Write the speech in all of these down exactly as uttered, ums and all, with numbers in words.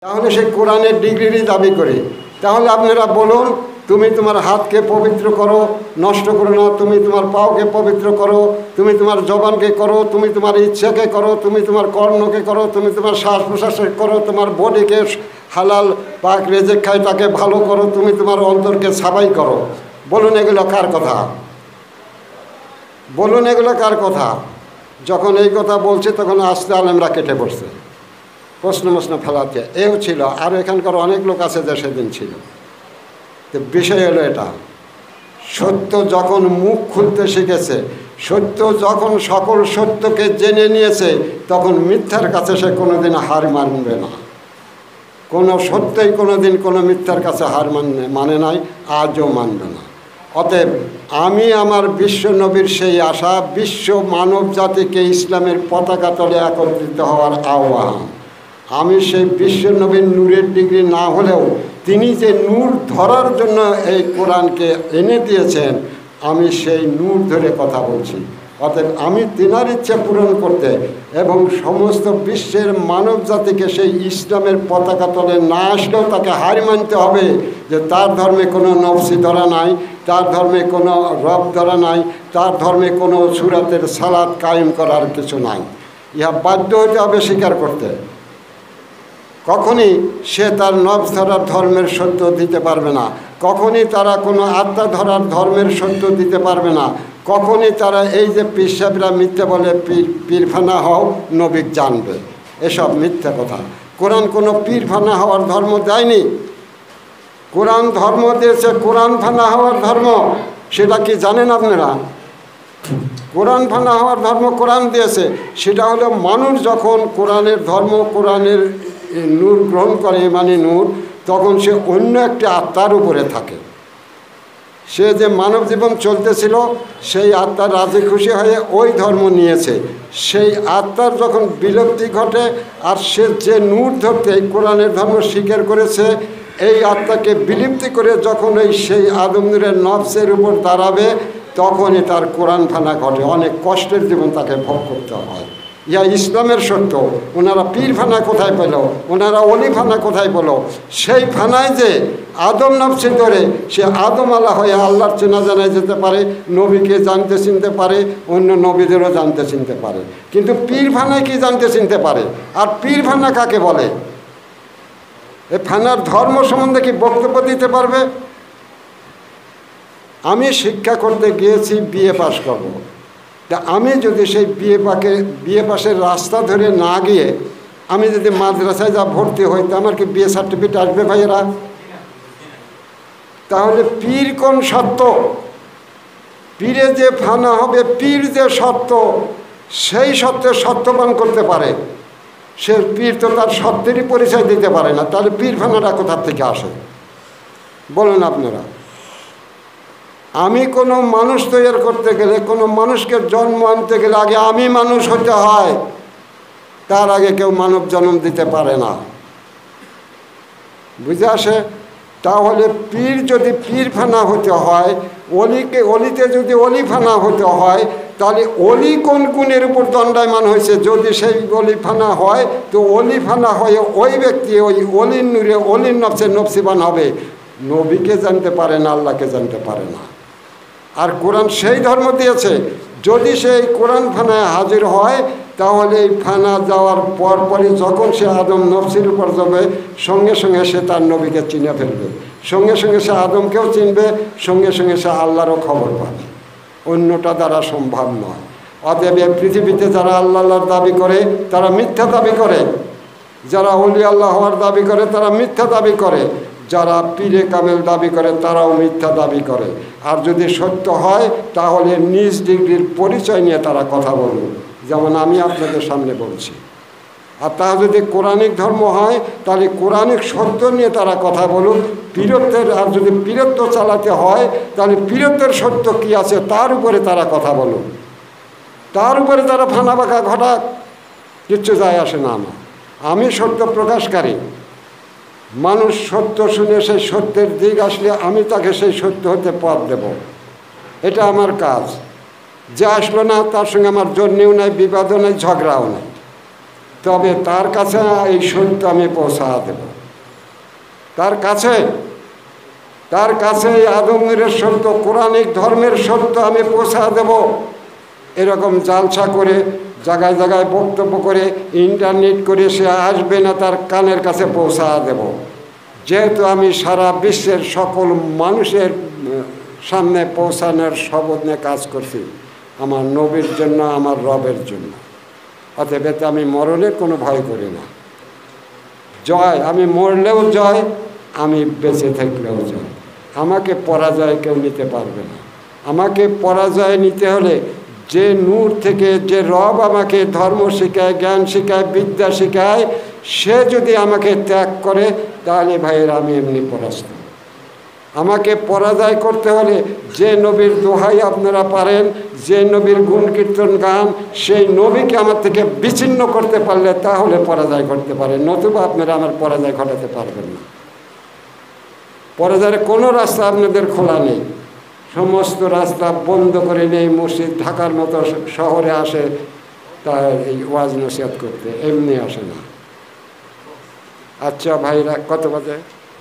তাহলে সেই কোরআনের ডিগ্রিরই দাবি করি। তাহলে আপনারা বলুন, তুমি তোমার হাতকে পবিত্র করো, নষ্ট করো না, তুমি তোমার পাওকে পবিত্র করো, তুমি তোমার জবানকে করো, তুমি তোমার ইচ্ছাকে করো, তুমি তোমার কর্ণকে করো, তুমি তোমার শ্বাস প্রশ্বাসকে করো, তোমার বডিকে হালাল পাক রেজেক খায় তাকে ভালো করো, তুমি তোমার অন্তরকে সাফাই করো। বলুন এগুলো কার কথা? বলুন এগুলো কার কথা? যখন এই কথা বলছে তখন আস্তে আলেমরা কেটে পড়ছে, প্রশ্ন প্রশ্ন ফেলাতে। এও ছিল, আর এখানকার অনেক লোক আছে যে সেদিন ছিল। তো বিষয় হলো এটা, সত্য যখন মুখ খুলতে শিখেছে, সত্য যখন সকল সত্যকে জেনে নিয়েছে, তখন মিথ্যার কাছে সে কোনোদিন হার মানবে না। কোনো সত্যই কোনোদিন কোনো মিথ্যার কাছে হার মানে মানে নাই, আজও মানবে না। অতএব আমি আমার বিশ্ব নবীর সেই আশা, বিশ্ব মানব জাতিকে ইসলামের পতাকা তলে একত্রিত হওয়ার আহ্বান। আমি সেই বিশ্ব নবীর নূরের ডিগ্রি না হলেও তিনি যে নূর ধরার জন্য এই কোরআনকে এনে দিয়েছেন, আমি সেই নূর ধরে কথা বলছি। অতএব আমি তিনার ইচ্ছা পূরণ করতে এবং সমস্ত বিশ্বের মানব জাতিকে সেই ইসলামের পতাকা তলে না আসলেও তাকে হার মানতে হবে যে তার ধর্মে কোনো নফসি ধরা নাই, তার ধর্মে কোনো রব ধরা নাই, তার ধর্মে কোনো সুরাতের সালাত কায়েম করার কিছু নাই। ইহা বাধ্য হতে হবে স্বীকার করতে। কখনই সে তার নফস ধরার ধর্মের সত্য দিতে পারবে না, কখনই তারা কোনো আত্মা ধরার ধর্মের সত্য দিতে পারবে না, কখনই তারা এই যে পীর সাহেবরা মিথ্যা বলে পীর পীরফানা হও নবীক জানবে, এসব মিথ্যা কথা। কোরআন কোনো পীরফানা হওয়ার ধর্ম দেয়নি। কোরআন ধর্ম দিয়েছে কোরআন ফানা হওয়ার ধর্ম। সেটা কি জানেন আপনারা? কোরআন ফানা হওয়ার ধর্ম কোরআন দিয়েছে। সেটা হলো মানুষ যখন কোরআনের ধর্ম, কোরআনের নূর গ্রহণ করে, মানে নূর, তখন সে অন্য একটি আত্মার উপরে থাকে। সে যে মানব জীবন চলতেছিল, সেই আত্মার রাজি খুশি হয়ে ওই ধর্ম নিয়েছে। সেই আত্মার যখন বিলুপ্তি ঘটে আর সে যে নূর ধরতে কোরআনের ধর্ম স্বীকার করেছে, এই আত্মাকে বিলুপ্তি করে যখন এই সেই আদম নূরের নফসের উপর দাঁড়াবে, তখনই তার কোরআন ফানা ঘটে। অনেক কষ্টের জীবন তাকে ভোগ করতে হয়। ইয়া ইসলামের সত্য। ওনারা পীর ফানা কোথায় পেল, ওনারা অলি ফানা কোথায় পেল? সেই ফানায় যে আদম নফসি ধরে সে আদম আলা হয়ে আল্লাহর চেনা জানায় যেতে পারে, নবীকে জানতে চিনতে পারে, অন্য নবীদেরও জানতে চিনতে পারে। কিন্তু পীর ফানায় কি জানতে চিনতে পারে? আর পীর ফানা কাকে বলে? এ ফানার ধর্ম সম্বন্ধে কি বক্তব্য দিতে পারবে? আমি শিক্ষা করতে গিয়েছি বিএ পাস করব। তা আমি যদি সেই বিএ পাকে বিএ পাসের রাস্তা ধরে না গিয়ে আমি যদি মাদ্রাসায় যা ভর্তি হই, তা আমার কি বিএ সার্টিফিকেট আসবে ভাইয়েরা? তাহলে পীর কোন সত্য? পীরে যে ফানা হবে, পীর যে সত্য, সেই সত্যের সত্যবান করতে পারে। সে পীর তো তার সত্যেরই পরিচয় দিতে পারে না, তাহলে পীর ফানাটা কোথার থেকে আসে বলুন আপনারা? আমি কোনো মানুষ তৈরি করতে গেলে, কোনো মানুষকে জন্ম আনতে গেলে আগে আমি মানুষ হতে হয়, তার আগে কেউ মানব জন্ম দিতে পারে না। বুঝে আসে? তাহলে পীর যদি পীর ফানা হতে হয়, অলিকে অলিতে যদি অলি ফানা হতে হয়, তাহলে অলি কোন গুণের উপর দণ্ডায়মান হয়েছে? যদি সেই অলি ফানা হয়, তো অলি ফানা হয়ে ওই ব্যক্তি ওই অলির নূরে অলির নফসে নফসিবান হবে। নবীকে জানতে পারে না, আল্লাহকে জানতে পারে না। আর কোরআন সেই ধর্ম দিয়েছে, যদি সেই কোরআন ফানায় হাজির হয়, তাহলে এই ফানা যাওয়ার পরপরই যখন সে আদম নফসির উপর যাবে, সঙ্গে সঙ্গে সে তার নবীকে চিনে ফেলবে, সঙ্গে সঙ্গে সে আদমকেও চিনবে, সঙ্গে সঙ্গে সে আল্লাহরও খবর পাবে। অন্যটা দ্বারা সম্ভব নয়। অতএব এই পৃথিবীতে যারা আল্লাহ আল্লাহর দাবি করে তারা মিথ্যা দাবি করে, যারা অলি আল্লাহ হওয়ার দাবি করে তারা মিথ্যা দাবি করে, যারা পীরে কামেল দাবি করে তারাও মিথ্যা দাবি করে। আর যদি সত্য হয় তাহলে নিজ ডিগ্রির পরিচয় নিয়ে তারা কথা বলবে, যেমন আমি আপনাদের সামনে বলছি। আর তা যদি কোরআনিক ধর্ম হয় তাহলে কোরআনিক সত্য নিয়ে তারা কথা বলুক। পীরত্বের, আর যদি পীরত্ব চালাতে হয় তাহলে পীরত্বের সত্য কী আছে তার উপরে তারা কথা বলুক, তার উপরে তারা ফানা বাঁকা ঘটাক, কিচ্ছু যায় আসে না আমার। আমি সত্য প্রকাশকারী, মানুষ সত্য শুনে সেই সত্যের দিক আসলে আমি তাকে সেই সত্য হতে পথ দেব, এটা আমার কাজ। যে আসলো না তার সঙ্গে আমার জন্যেও নাই, বিবাদও নাই, ঝগড়াও নাই। তবে তার কাছে এই সত্য আমি পৌঁছা দেব। তার কাছে তার কাছে আদমের সত্য, কোরআনিক ধর্মের সত্য আমি পৌঁছা দেব। এরকম জালসা করে, জায়গায় জায়গায় বক্তব্য করে, ইন্টারনেট করে সে আসবে না, তার কানের কাছে পৌঁছা দেব। যেহেতু আমি সারা বিশ্বের সকল মানুষের সামনে পৌঁছানোর শপথ নিয়ে কাজ করছি, আমার নবীর জন্য, আমার রবের জন্য। অতএব এতে আমি মরণের কোনো ভয় করি না। জয়, আমি মরলেও জয়, আমি বেঁচে থাকলেও জয়। আমাকে পরাজয় কেউ নিতে পারবে না। আমাকে পরাজয় নিতে হলে যে নূর থেকে যে রব আমাকে ধর্ম শেখায়, জ্ঞান শেখায়, বিদ্যা শেখায়, সে যদি আমাকে ত্যাগ করে, তাহলে ভাইয়ের আমি এমনি পরাস্ত। আমাকে পরাজয় করতে হলে যে নবীর দোহাই আপনারা পারেন, যে নবীর গুণ কীর্তন গান, সেই নবীকে আমার থেকে বিচ্ছিন্ন করতে পারলে তাহলে পরাজয় করতে পারেন, নতুবা আপনারা আমার পরাজয় ঘটাতে পারবেন না। পরাজয়ের কোনো রাস্তা আপনাদের খোলা নেই। সমস্ত রাস্তা বন্ধ করে নেই। মসজিদ ঢাকার মতো শহরে আসে তার এই ওয়াজ নসিহত করতে, এমনি আসে না। আচ্ছা ভাইরা, কত বাজে?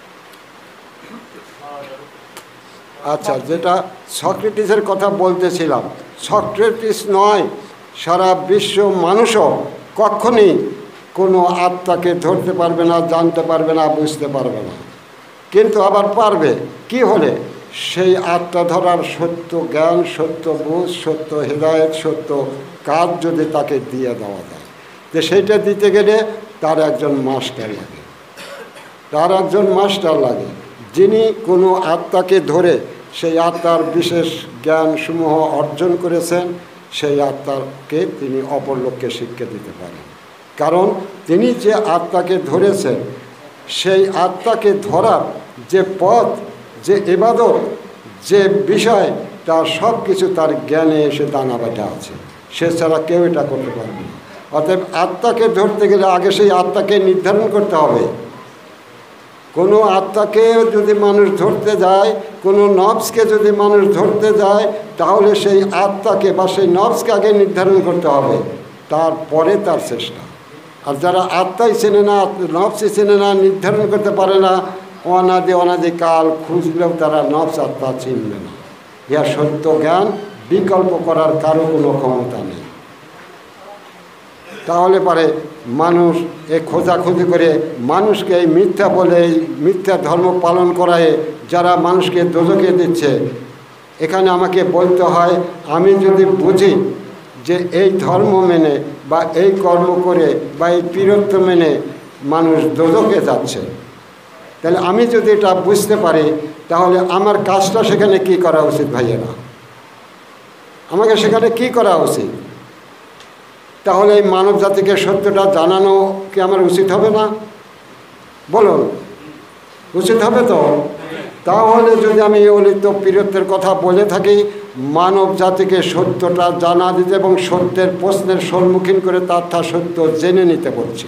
আচ্ছা, যেটা সক্রেটিসের কথা বলতেছিলাম, সক্রেটিস নয়, সারা বিশ্ব মানুষও কখনই কোনো আত্মাকে ধরতে পারবে না, জানতে পারবে না, বুঝতে পারবে না। কিন্তু আবার পারবে কি হলে? সেই আত্মা ধরার সত্য জ্ঞান, সত্য বুঝ, সত্য হৃদায়ত, সত্য কাজ যদি তাকে দিয়ে দেওয়া যায়, যে সেইটা দিতে গেলে তার একজন মাস্টার লাগে। তার একজন মাস্টার লাগে যিনি কোনো আত্মাকে ধরে সেই আত্মার বিশেষ জ্ঞানসমূহ অর্জন করেছেন, সেই আত্মাকে তিনি অপর লোককে শিক্ষা দিতে পারেন। কারণ তিনি যে আত্মাকে ধরেছেন, সেই আত্মাকে ধরার যে পথ, যে ইবাদত, যে বিষয়, তার সব কিছু তার জ্ঞানে এসে দানা বাটা আছে। সে ছাড়া কেউ এটা করতে পারবে না। অতএব আত্মাকে ধরতে গেলে আগে সেই আত্মাকে নির্ধারণ করতে হবে। কোনো আত্মাকে যদি মানুষ ধরতে যায়, কোনো নফসকে যদি মানুষ ধরতে যায়, তাহলে সেই আত্মাকে বা সেই নফসকে আগে নির্ধারণ করতে হবে, তারপরে তার চেষ্টা। আর যারা আত্মাই চেনে না, নফসই চেনে না, নির্ধারণ করতে পারে না, অনাদি অনাদি কাল খুঁজলেও তারা নফস আত্মা চিনবে না। ইহা সত্য জ্ঞান বিকল্প করার কারো কোনো ক্ষমতা নেই। তাহলে পারে মানুষ এ খোঁজাখুঁজি করে মানুষকে এই মিথ্যা বলে, এই মিথ্যা ধর্ম পালন করায় যারা মানুষকে দোজখে দিচ্ছে, এখানে আমাকে বলতে হয়, আমি যদি বুঝি যে এই ধর্ম মেনে বা এই কর্ম করে বা এই পীরত্ব মেনে মানুষ দোজখে যাচ্ছে, তাহলে আমি যদি এটা বুঝতে পারি, তাহলে আমার কাজটা সেখানে কি করা উচিত ভাইয়েরা? আমাকে সেখানে কি করা উচিত? তাহলে এই মানব জাতিকে সত্যটা জানানো কি আমার উচিত হবে না? বলুন, উচিত হবে তো? তাহলে যদি আমি অলিত পীরত্বের কথা বলে থাকি, মানব জাতিকে সত্যটা জানা দিতে এবং সত্যের প্রশ্নের সম্মুখীন করে তার সত্য জেনে নিতে বলছি।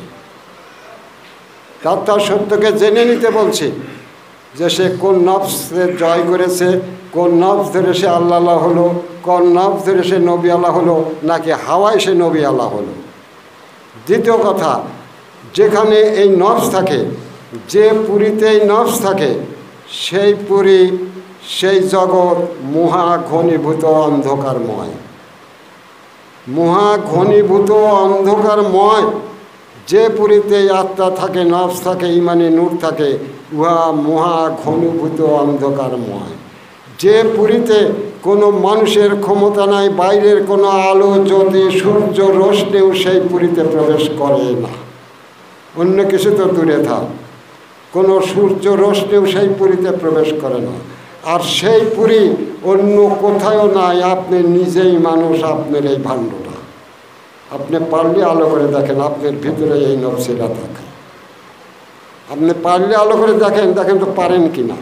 তার সত্যকে জেনে নিতে বলছি, যে সে কোন নফসে জয় করেছে, কোন নফস ধরে সে আল্লাহ হলো, কোন নফস ধরে সে নবী আল্লাহ হলো, নাকি হাওয়ায় সে নবী আল্লাহ হলো। দ্বিতীয় কথা, যেখানে এই নফস থাকে, যে পুরীতে এই নফস থাকে, সেই পুরী, সেই জগৎ মহা ঘনীভূত অন্ধকারময়। মহা ঘনীভূত অন্ধকারময় যে পুরীতে আত্মা থাকে, নফস থাকে, ইমানে নূর থাকে, উহা মহা ঘনীভূত অন্ধকারময়। যে পুরীতে কোনো মানুষের ক্ষমতা নাই, বাইরের কোনো আলো জ্যোতি সূর্য রোশনেও সেই পুরীতে প্রবেশ করে না। অন্য কিছু তো দূরে থাক, কোনো সূর্য রোশনেও সেই পুরীতে প্রবেশ করে না। আর সেই পুরী অন্য কোথাও নাই, আপনি নিজেই মানুষ, আপনার এই ভাণ্ডটা আপনি পারলে আলো করে দেখেন, আপনার ভিতরে এই নফসিরা থাকে। আপনি পারলে আলো করে দেখেন, দেখেন তো পারেন কি না।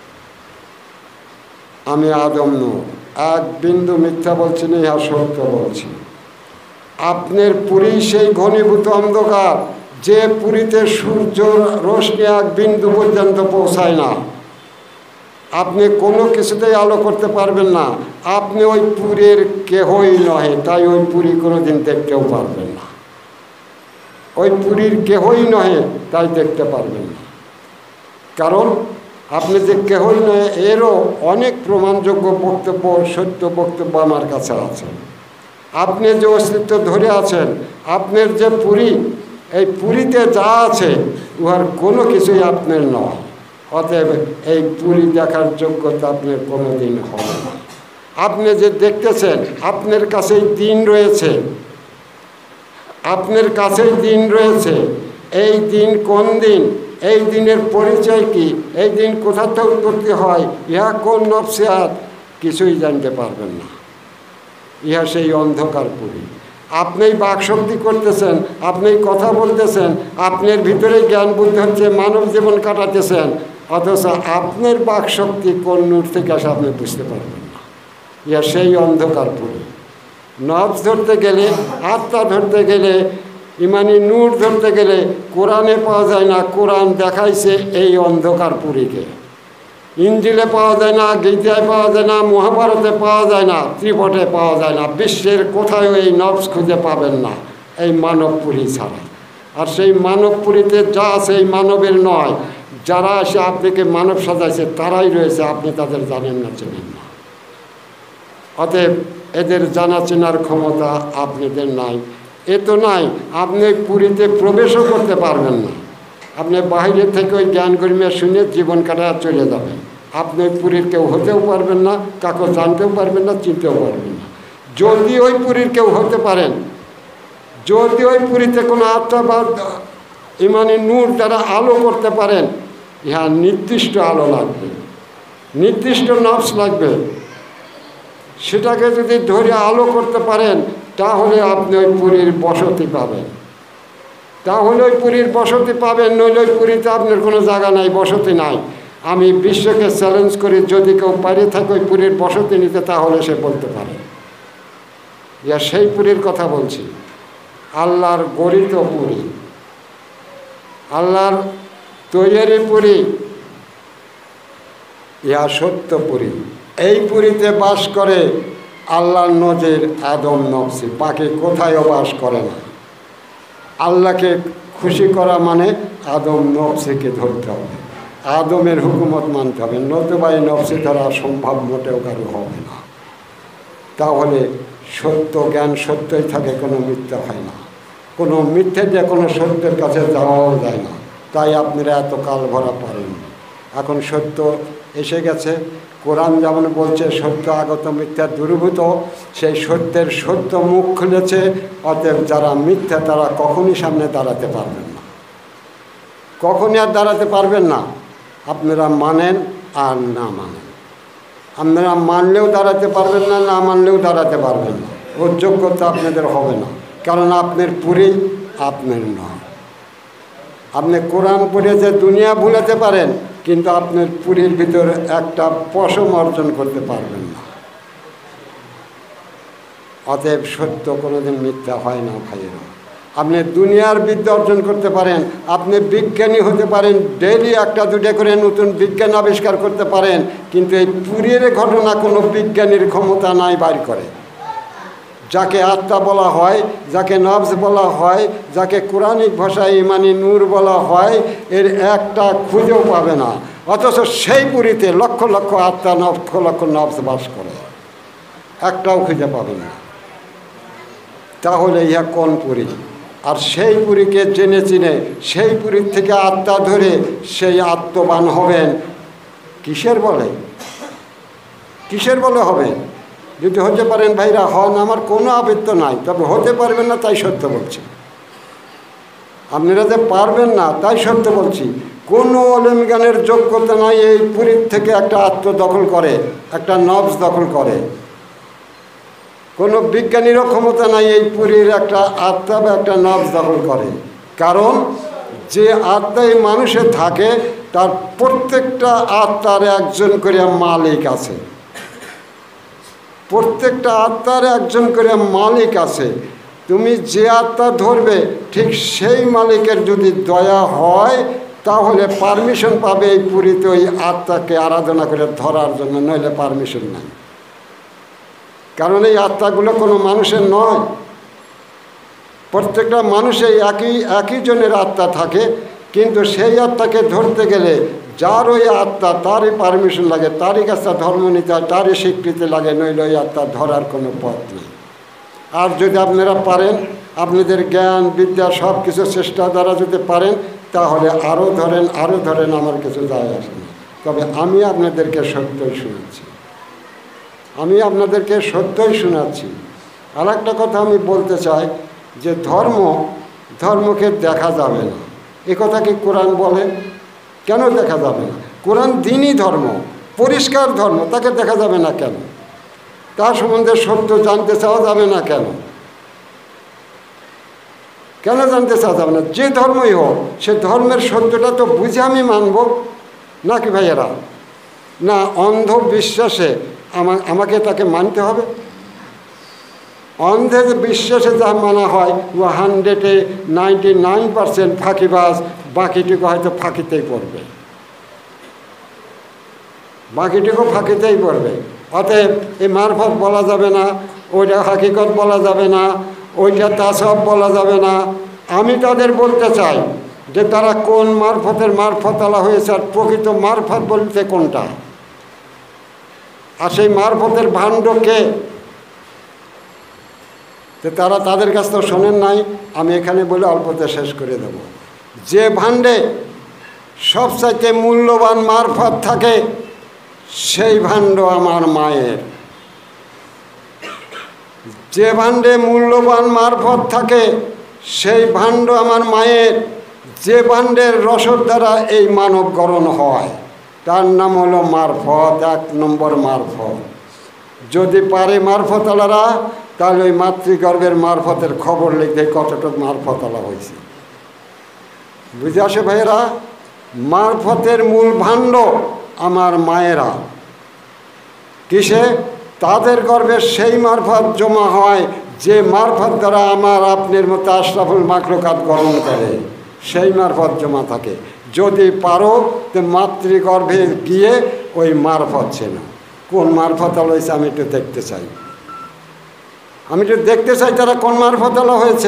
আমি আদম নূর, এক বিন্দু মিথ্যা বলছি না, ইহা সত্য বলছি। আপনার পুরী সেই ঘনীভূত অন্ধকার, যে পুরীতে সূর্য রোশনি এক বিন্দু পর্যন্ত পৌঁছায় না। আপনি কোনো কিছুতেই আলো করতে পারবেন না। আপনি ওই পুরীর কেহই নহে, তাই ওই পুরী কোনো দিন দেখতেও পারবেন না। ওই পুরীর কেহই নহে তাই দেখতে পারবেন না। কারণ আপনি যে কেহই নয় এরও অনেক প্রমাণযোগ্য বক্তব্য, সত্য বক্তব্য আমার কাছে আছে। আপনি যে অস্তিত্ব ধরে আছেন, আপনার যে পুরী, এই পুরীতে যা আছে উহার কোনো কিছুই আপনার নয়। অতএব এই পুরী দেখার যোগ্যতা আপনার কোনো দিন হবে না। আপনি যে দেখতেছেন আপনার কাছেই দিন রয়েছে, আপনার কাছেই দিন রয়েছে। এই দিন কোন দিন, এই দিনের পরিচয় কি, এই দিন কোথা থেকে উৎপত্তি হয়, ইহা কোন নফসিয়াত, কিছুই জানতে পারবেন না। ইহা সেই অন্ধকার পুরী। আপনি বাকশক্তি করতেছেন, আপনি কথা বলতেছেন, আপনার ভিতরে জ্ঞান বুদ্ধি হচ্ছে, মানব জীবন কাটাতেছেন, অথচ আপনার বাকশক্তি কোন নূর থেকে আসে আপনি বুঝতে পারবেন না। ইহা সেই অন্ধকার পুরী। নফস ধরতে গেলে, আত্মা ধরতে গেলে, ইমানি নূর ধরতে গেলে কোরআনে পাওয়া যায় না। কোরআন দেখাইছে এই অন্ধকার পুরীকে। ইঞ্জিলে পাওয়া যায় না, গীতায় পাওয়া যায় না, মহাভারতে পাওয়া যায় না, ত্রিপটে পাওয়া যায় না। বিশ্বের কোথাও এই নফস খুঁজে পাবেন না এই মানবপুরী ছাড়া। আর সেই মানবপুরীতে যা আছে এই মানবের নয়। যারা এসে আপনাকে মানব সাজাইছে তারাই রয়েছে, আপনি তাদের জানেন না, চেনেন না। অতএব এদের জানা চেনার ক্ষমতা আপনাদের নাই। এ তো নাই, আপনি পুরীতে প্রবেশও করতে পারবেন না। আপনি বাইরে থেকে ওই জ্ঞান গরিমা শুনে জীবন কাটা চলে যাবেন। আপনি পুরীর কেউ হতেও পারবেন না, কাউকে জানতেও পারবেন না, চিনতেও পারবেন না। যদি ওই পুরীর কেউ হতে পারেন, যদি ওই পুরীতে কোনো আত্মা বা ইমানি নূর দ্বারা আলো করতে পারেন, ইহা নির্দিষ্ট আলো লাগবে, নির্দিষ্ট নফস লাগবে। সেটাকে যদি ধরে আলো করতে পারেন তাহলে আপনি ওই পুরীর বসতি পাবেন, তাহলে ওই পুরীর বসতি পাবেন। নইলে ওই পুরীতে আপনার কোনো জায়গা নাই, বসতি নাই। আমি বিশ্বকে চ্যালেঞ্জ করি, যদি কেউ বাইরে থাকে ওই পুরীর বসতি নিতে, তাহলে সে বলতে পারে। ইয়া সেই পুরীর কথা বলছি, আল্লাহর গড়িত পুরী, আল্লাহর তৈরি পুরী, ইহা সত্য পুরী। এই পুরীতে বাস করে আল্লাহর নজির আদম নফসি, বাকি কোথায়ও বাস করে না। আল্লাহকে খুশি করা মানে আদম নফসিকে ধরতে হবে, আদমের হুকুমত মানতে হবে, নতুবা এই নফসি ধরা সম্ভব মোটেও কারো হবে না। তাহলে সত্য জ্ঞান সত্যই থাকে, কোনো মিথ্যা হয় না। কোনো মিথ্যে দিয়ে কোনো সত্যের কাছে যাওয়াও যায় না। তাই আপনারা এত কাল ভরা পারেন। এখন সত্য এসে গেছে। কোরআন যেমন বলছে সত্য আগত মিথ্যা দূরীভূত, সেই সত্যের সত্য মুখ খুলেছে। অতএব যারা মিথ্যা তারা কখনই সামনে দাঁড়াতে পারবেন না, কখনই আর দাঁড়াতে পারবেন না। আপনারা মানেন আর না মানেন, আপনারা মানলেও দাঁড়াতে পারবেন না, না মানলেও দাঁড়াতে পারবেন না। ওর যোগ্যতা আপনাদের হবে না, কারণ আপনার পুরী আপনার নয়। আপনি কোরআন পড়ে যে দুনিয়া ভুলাতে পারেন, কিন্তু আপনার পুরীর ভিতরে একটা পশম অর্জন করতে পারবেন না। অতএব সত্য কোনোদিন মিথ্যা হয় না ভাইয়েরা। আপনি দুনিয়ার বিদ্যা অর্জন করতে পারেন, আপনি বিজ্ঞানী হতে পারেন, ডেইলি একটা দুটো করে নতুন বিজ্ঞান আবিষ্কার করতে পারেন, কিন্তু এই পুরীর ঘটনা কোনো বিজ্ঞানীর ক্ষমতা নাই বাইর করে। যাকে আত্মা বলা হয়, যাকে নফস বলা হয়, যাকে কোরআনিক ভাষায় ইমানি নূর বলা হয়, এর একটা খুঁজেও পাবে না। অথচ সেই পুরীতে লক্ষ লক্ষ আত্মা, লক্ষ লক্ষ নফস বাস করে, একটাও খুঁজে পাবে না। তাহলে ইহা কোন পুরী? আর সেই পুরীকে জেনে চিনে সেই পুরীর থেকে আত্মা ধরে সেই আত্মবান হবেন কিসের বলে? কিসের বলে হবেন? যদি হতে পারেন ভাইরা হন, আমার কোনো আবৃত্ত নাই, তবে হতে পারবেন না তাই সত্য বলছি। আপনারা যে পারবেন না তাই সত্য বলছি। কোনো আলেম জ্ঞানের যোগ্যতা নাই এই পুরীর থেকে একটা আত্ম দখল করে, একটা নফস দখল করে। কোনো বিজ্ঞানীরও ক্ষমতা নাই এই পুরীর একটা আত্মা বা একটা নফস দখল করে। কারণ যে আত্মা এই মানুষে থাকে তার প্রত্যেকটা আত্মার একজন করে মালিক আছে, প্রত্যেকটা আত্মার একজন করে মালিক আছে। তুমি যে আত্মা ধরবে ঠিক সেই মালিকের যদি দয়া হয় তাহলে পারমিশন পাবে এই পুরীতে ওই আত্মাকে আরাধনা করে ধরার জন্য, নইলে পারমিশন নাই। কারণ এই আত্মাগুলো কোনো মানুষের নয়, প্রত্যেকটা মানুষেই একই একই জনের আত্মা থাকে, কিন্তু সেই আত্মাকে ধরতে গেলে যার ওই আত্মা তারই পারমিশন লাগে, তারই কাছে ধর্ম নিতে হয়, তারই স্বীকৃতি লাগে, নইলে ওই আত্মা ধরার কোনো পথ নেই। আর যদি আপনারা পারেন, আপনাদের জ্ঞান বিদ্যা সব কিছু চেষ্টা দ্বারা যদি পারেন, তাহলে আরও ধরেন আরও ধরেন, আমার কিছু যায় আসে না। তবে আমি আপনাদেরকে সত্যই শোনাচ্ছি, আমি আপনাদেরকে সত্যই শোনাচ্ছি। আর একটা কথা আমি বলতে চাই যে ধর্ম ধর্মকে দেখা যাবে না, এ কথা কি কোরআন বলে? কেন দেখা যাবে না? কোরআন দ্বীনি ধর্ম, পরিষ্কার ধর্ম, তাকে দেখা যাবে না কেন? তার সম্বন্ধে সত্য জানতে চাওয়া যাবে না কেন? কেন জানতে চাওয়া যাবে না? যে ধর্মই হোক, সে ধর্মের সত্যটা তো বুঝে আমি মানব, নাকি ভাইয়েরা? না অন্ধ বিশ্বাসে আমাকে তাকে মানতে হবে? অন্ধের বিশ্বাসে যা মানা হয় ও হান্ড্রেডে নাইনটি নাইন পার্সেন্ট ফাঁকিবাজ, বাকিটুকু হয়তো ফাঁকিতেই পড়বে, বাকিটুকু ফাঁকিতেই পড়বে। অতএব এই মারফত বলা যাবে না, ওইটা হাকিকত বলা যাবে না, ওইটা তাসব বলা যাবে না। আমি তাদের বলতে চাই যে তারা কোন মারফতের মারফতওয়ালা হয়েছে, আর প্রকৃত মারফত বলতে কোনটা, আর সেই মারফতের ভাণ্ডকে তো তারা তাদের কাছ তো শোনেন নাই। আমি এখানে বলে অল্পতে শেষ করে দেব। যে ভাণ্ডে সবচাইতে মূল্যবান মারফত থাকে, সেই ভাণ্ড আমার মায়ের। যে ভাণ্ডে মূল্যবান মারফত থাকে, সেই ভাণ্ড আমার মায়ের। যে ভাণ্ডের রসদ দ্বারা এই মানব গড়ন হয়, তার নাম হলো মারফত, এক নম্বর মারফত। যদি পারে মারফতওয়ালারা, তাহলে ওই মাতৃগর্ভের মারফতের খবর লিখতে কতটুকু মারফতওয়ালা হয়েছে বুঝে আসে ভাইয়েরা। মারফতের মূল ভাণ্ড আমার মায়েরা। কিসে? তাদের গর্ভে সেই মারফত জমা হয় যে মারফত দ্বারা আমার আপনার মতো আশরাফুল মাখলুকাত গ্রহণ করে, সেই মারফত জমা থাকে। যদি পারো তো মাতৃগর্ভে গিয়ে ওই মারফত চেনো। কোন মারফতওয়ালা হয়েছে আমি একটু দেখতে চাই, আমি একটু দেখতে চাই তারা কোন মারফতওয়ালা হয়েছে,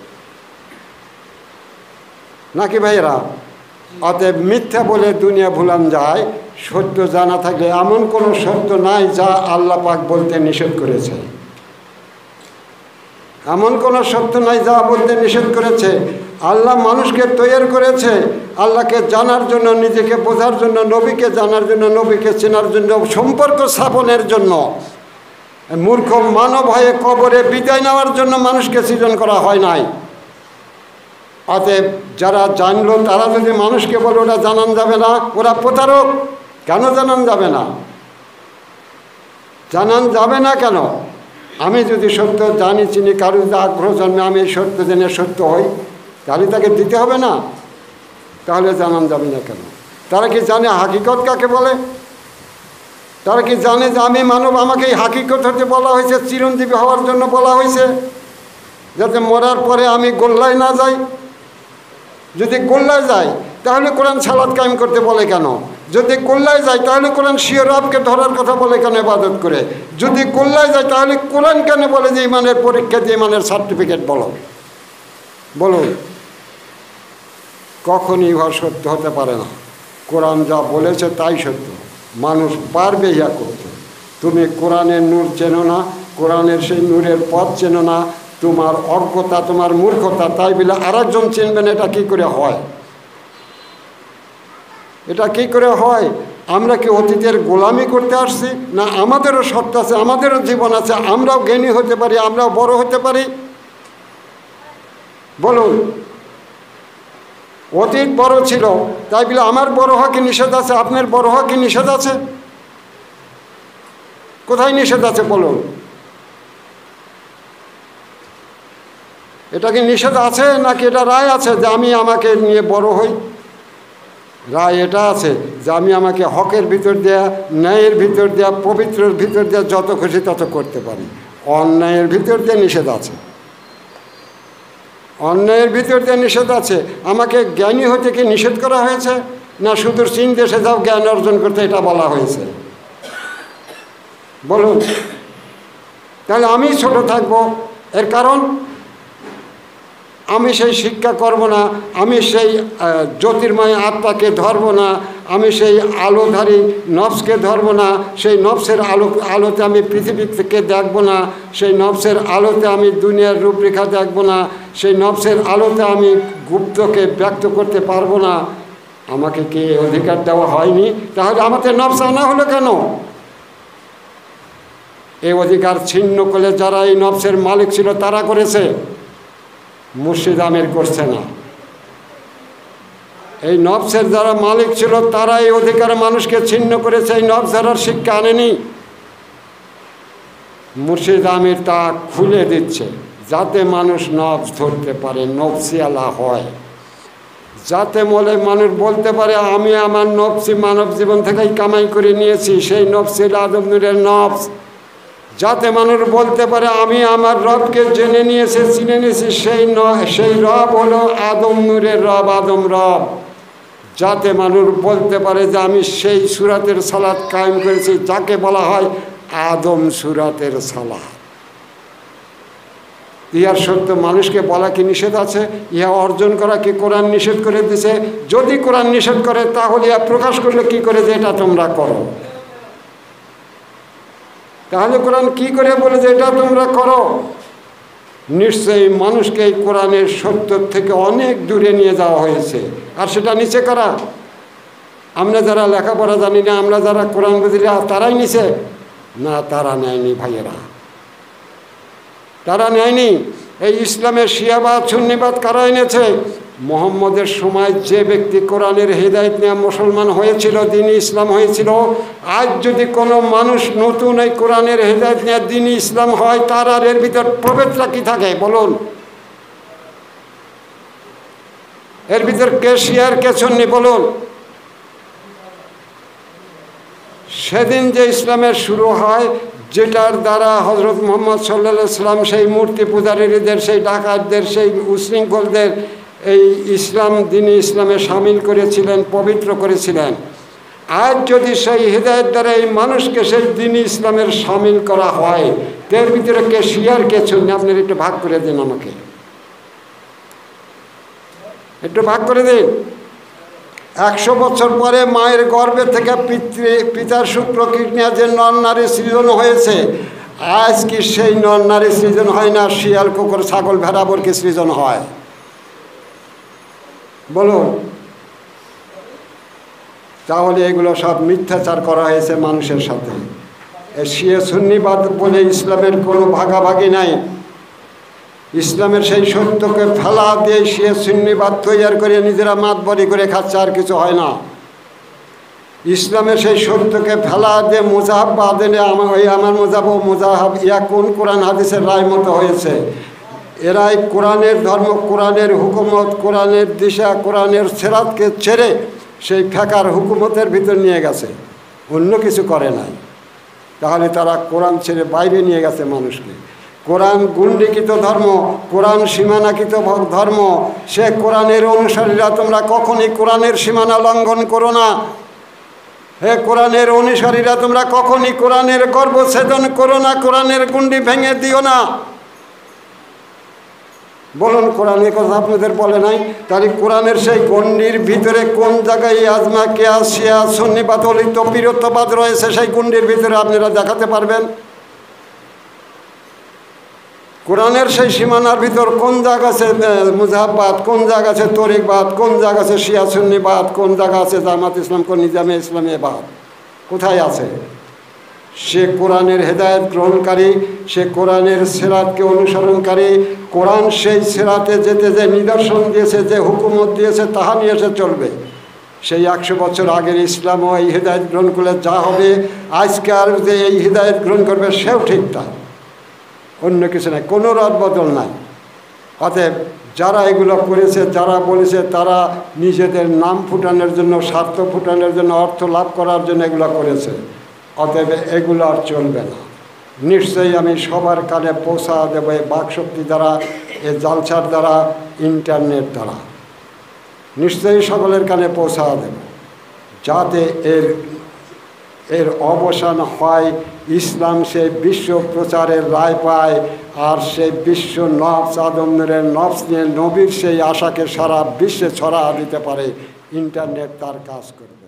নাকি ভাইয়েরা? অতএব মিথ্যা বলে দুনিয়া ভুলান যায়, সত্য জানা থাকলে এমন কোনো সত্য নাই যা আল্লাহ পাক বলতে নিষেধ করেছে। এমন কোনো সত্য নাই যা বলতে নিষেধ করেছে। আল্লাহ মানুষকে তৈরি করেছে আল্লাহকে জানার জন্য, নিজেকে বোঝার জন্য, নবীকে জানার জন্য, নবীকে চেনার জন্য, সম্পর্ক স্থাপনের জন্য। মূর্খ মানব হয়ে কবরে বিদায় নেওয়ার জন্য মানুষকে সৃজন করা হয় নাই। অতএব যারা জানলো তারা যদি মানুষকে বলে ওরা জানান যাবে না, ওরা প্রতারক। কেন জানান যাবে না? জানান যাবে না কেন? আমি যদি সত্য জানি, চিনি, কারো যদি আগ্রহ জন্মে আমি এই সত্য জেনে সত্য হই, তাহলে তাকে দিতে হবে না? তাহলে জানান যাবে না কেন? তারা কি জানে হাকিকত কাকে বলে? তারা কি জানে যে আমি মানব, আমাকে এই হাকিকত হতে বলা হয়েছে, চিরঞ্জীবী হওয়ার জন্য বলা হয়েছে, যাতে মরার পরে আমি গোল্লায় না যাই? যদি গোল্লায় যাই তাহলে কোরআন সালাত কায়েম করতে বলে কেন? যদি গোল্লায় যায় তাহলে কোরআন শিও রবকে ধরার কথা বলে কেন ইবাদত করে? যদি গোল্লায় যায় তাহলে কোরআন কেন বলে যে ইমানের পরীক্ষা দিয়ে ইমানের সার্টিফিকেট বলো? বলুন, কখনই ইহা সত্য হতে পারে না। কোরআন যা বলেছে তাই সত্য, মানুষ পারবে ইহা করতে। তুমি কোরআনের নূর চেনো না, কোরআনের সেই নূরের পথ চেনো না, তোমার অজ্ঞতা, তোমার মূর্খতা, তাই বলে আর একজন চিনবেন, এটা কী করে হয়? এটা কী করে হয়? আমরা কি অতীতের গোলামি করতে আসছি? না আমাদেরও সত্য আছে, আমাদেরও জীবন আছে, আমরাও জ্ঞানী হতে পারি, আমরাও বড় হতে পারি। বলুন, অতীত বড় ছিল তাই বলে আমার বড় হওয়া কি নিষেধ আছে? আপনার বড় হওয়া কি নিষেধ আছে? কোথায় নিষেধ আছে বলুন? এটা কি নিষেধ আছে নাকি এটা রায় আছে যে আমি আমাকে নিয়ে বড় হই? রায় এটা আছে যে আমি আমাকে হকের ভিতর দেয়া, ন্যায়ের ভিতর দেয়া, পবিত্রের ভিতর দেয়া যত খুশি তত করতে পারি। অন্যায়ের ভিতর দিয়ে নিষেধ আছে, অন্যায়ের ভিতর দিয়ে নিষেধ আছে। আমাকে জ্ঞানী হতে কি নিষেধ করা হয়েছে? না শুধু চীন দেশে যাও জ্ঞান অর্জন করতে এটা বলা হয়েছে? বলুন, তাহলে আমি ছোট থাকবো। এর কারণ আমি সেই শিক্ষা করব না, আমি সেই জ্যোতির্ময় আত্মাকে ধরব না, আমি সেই আলোধারী নফসকে ধরব না, সেই নফসের আলো আলোতে আমি পৃথিবী থেকে দেখব না, সেই নফসের আলোতে আমি দুনিয়ার রূপরেখা দেখব না, সেই নফসের আলোতে আমি গুপ্তকে ব্যক্ত করতে পারবো না। আমাকে কি অধিকার দেওয়া হয়নি? তাহলে আমাদের নফস আনা হলো কেন? এই অধিকার ছিন্ন করে যারা এই নফসের মালিক ছিল তারা করেছে, মুর্শিদ আমির করছে না। এই নফসের যারা মালিক ছিল তারা এই অধিকার মানুষকে ছিন্ন করেছে, এই নফস ধরার শিক্ষা আনেনি। মুর্শিদ আমির তা খুলে দিচ্ছে যাতে মানুষ নফস ধরতে পারে, নফসিয়ালা হয়, যাতে বলে মানুষ বলতে পারে আমি আমার নফসি মানব জীবন থেকেই কামাই করে নিয়েছি, সেই নফসিল আদম নূরের নফস। যাতে মানুষ বলতে পারে আমি আমার রবকে জেনে নিয়েছি, চিনে নিয়েছি, সেই ন সেই রব হলো আদম নূরের রব, আদম রব। যাতে মানুষ বলতে পারে যে আমি সেই সুরাতের সালাত কায়েম করেছি যাকে বলা হয় আদম সুরাতের সালাত। ইহার সত্য মানুষকে বলা কি নিষেধ আছে? ইহা অর্জন করা কি কোরআন নিষেধ করে দিছে? যদি কোরআন নিষেধ করে তাহলে ইহা প্রকাশ করলে কি করে যে এটা তোমরা করো? তাহলে কোরআন কি করে বলে যে এটা তোমরা করো? নিশ্চয়ই মানুষকে এই কোরআনের সত্য থেকে অনেক দূরে নিয়ে যাওয়া হয়েছে, আর সেটা নিচে করা। আমরা যারা লেখাপড়া জানি না, আমরা যারা কোরআন বুঝি না, তারাই নিচে না, তারা নেয়নি ভাইয়েরা, তারা নেয়নি। এই ইসলামের শিয়াবাদ সুন্নিবাদ কারা এনেছে? মোহাম্মদের সময় যে ব্যক্তি কোরআনের হেদায়েত নিয়ে মুসলমান হয়েছিল, দিন ইসলাম হয়েছিল, আজ যদি কোনো মানুষ নতুন এই কোরআনের হেদায়েত নিয়ে দিন ইসলাম হয়, তার আর এর ভিতর প্রভেদটা কি থাকে বলুন? এর ভিতর কে শিয়ার কে সুন্নি বলুন? সেদিন যে ইসলামের শুরু হয়, যেটার দ্বারা হজরত মোহাম্মদ সাল্লাল্লাহু সাল্লাম সেই মূর্তি পূজারীদের, সেই ডাকাতদের, সেই উশৃঙ্খলদের এই ইসলাম দিনে ইসলামে সামিল করেছিলেন, পবিত্র করেছিলেন। আজ যদি সেই হিদায়ত দ্বারা এই মানুষকে সেই দিনে ইসলামের সামিল করা হয়, এর ভিতরে কে শিয়ার কে সুন্নি? আপনার একটু ভাগ করে দিন, আমাকে একটু ভাগ করে দিন। একশো বছর পরে মায়ের গর্ভে থেকে পিতৃ পিতার শুক্রকীর্ণিয়া যে নর নারী সৃজন হয়েছে, আজ কি সেই নর নারী সৃজন হয় না? শিয়াল, কুকুর, ছাগল, ভেড়া, বর্গী সৃজন হয়? বলুন। তাহলে এগুলো সব মিথ্যাচার করা হয়েছে মানুষের সাথে। শিয়া সুন্নিবাদ বলে ইসলামের কোনো ভাগাভাগি নাই। ইসলামের সেই সত্যকে ফেলা দিয়ে শিয়া সুন্নিবাদ তৈরি করে নিজেরা মাতবরি করে খাচ্ছে, আর কিছু হয় না। ইসলামের সেই সত্যকে ফেলা দিয়ে মুজাহাব এনে আমার ওই আমার মুজাব ও মুজাহাব ইয়া কোন কোরআন হাদিসের রায় মতো হয়েছে। এরাই কোরআনের ধর্ম, কোরআনের হুকুমত, কোরআনের দিশা, কোরআনের সেরাতকে ছেড়ে সেই ফেকার হুকুমতের ভিতর নিয়ে গেছে, অন্য কিছু করে নাই। তাহলে তারা কোরআন ছেড়ে বাইরে নিয়ে গেছে মানুষকে। কোরআন গুন্ডিকৃত ধর্ম, কোরআন সীমানাকৃত ধর্ম। সে কোরআনের অনুসারীরা তোমরা কখনই কোরআনের সীমানা লঙ্ঘন করো না। হে কোরআনের অনুসারীরা তোমরা কখনই কোরআনের গর্ভছেদন করো না, কোরআনের গুন্ডি ভেঙে দিও না। বলুন, কোরআনের কথা আপনাদের বলে নাই? তাহলে কোরআনের সেই গণ্ডির ভিতরে কোন জায়গায় আজমা, কেয়াস, শিয়া, সুন্নিবাদ, অলিত, পীরত্ববাদ রয়েছে, সেই গণ্ডির ভিতরে আপনারা দেখাতে পারবেন? কোরআনের সেই সীমানার ভিতর কোন জায়গা আছে মুজাহাববাদ, কোন জায়গা আছে তরিকবাদ, কোন জায়গা আছে শিয়া সুন্নিবাদ, কোন জায়গা আছে জামাত ইসলাম, কোন নিজামে ইসলামীবাদ? কোথায় আছে? সে কোরআনের হেদায়েত গ্রহণকারী, সে কোরআনের সেরাতকে অনুসরণকারী। কোরআন সেই সেরাতে যেতে যে নিদর্শন দিয়েছে, যে হুকুমত দিয়েছে, তাহা নিয়ে সে চলবে। সেই একশো বছর আগের ইসলামও এই হেদায়েত গ্রহণ করলে যা হবে, আজকে আর যে এই হেদায়েত গ্রহণ করবে সেও ঠিক তাই, অন্য কিছু নাই, কোনো রদ বদল নাই। অতএব যারা এগুলো করেছে, যারা বলেছে, তারা নিজেদের নাম ফুটানোর জন্য, স্বার্থ ফুটানোর জন্য, অর্থ লাভ করার জন্য এগুলো করেছে। অতএব এগুলো আর চলবে না। নিশ্চয়ই আমি সবার কানে পৌঁছা দেবো এই বাকশক্তি দ্বারা, এই জালসার দ্বারা, ইন্টারনেট দ্বারা। নিশ্চয়ই সকলের কানে পৌঁছা দেব, যাতে এর এর অবসান হয়, ইসলাম সেই বিশ্ব প্রচারের রায় পায়, আর সেই বিশ্ব নফস আদমের নফস নিয়ে নবীর সেই আশাকে সারা বিশ্বে ছড়া দিতে পারে। ইন্টারনেট তার কাজ করবে।